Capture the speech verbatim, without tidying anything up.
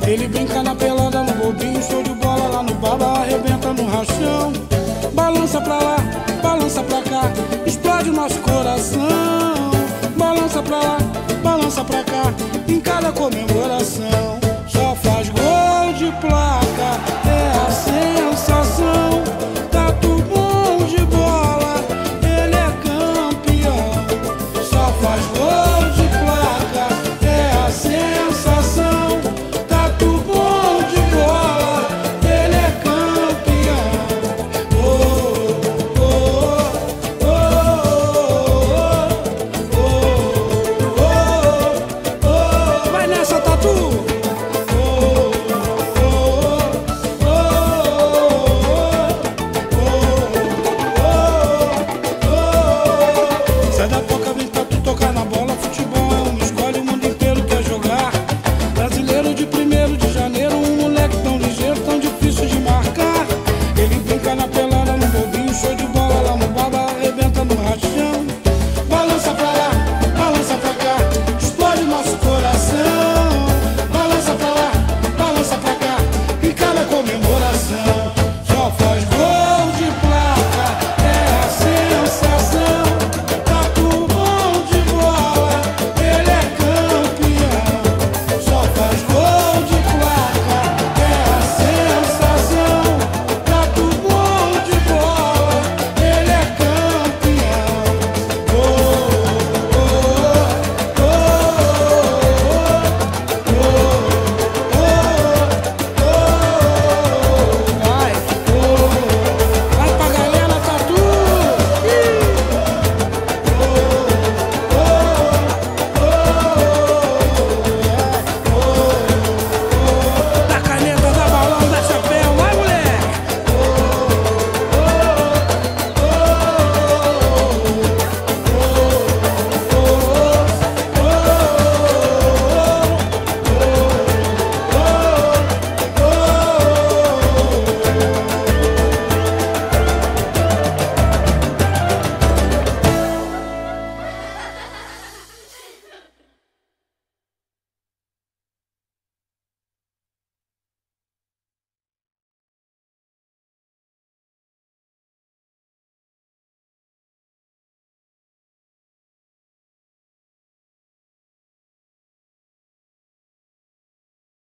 Ele brinca na pelada, no bobinho, show de bola lá no baba, arrebenta no rachão. Balança pra lá, balança pra cá, explode nosso coração. Balança pra lá, balança pra cá, em cada comemoração. Só faz gol de placa, é a sensação. Tá tudo bom de bola, ele é campeão. Só faz gol de placa, é a sensação. Tá tudo bom de bola, ele é campeão. Oh, oh, oh, oh, oh, oh, oh. Vai nessa, Tatu! Sai da boca, vem pra tu tocar na bola. Futebol é um escolhe, o mundo inteiro quer jogar. Brasileiro de primeira.